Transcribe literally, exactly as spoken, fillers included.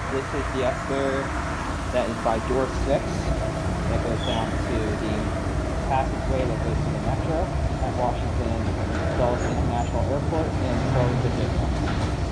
This is the escalator that is by door six that goes down to the passageway that goes to the metro at Washington Dulles International Airport in Fort Virginia.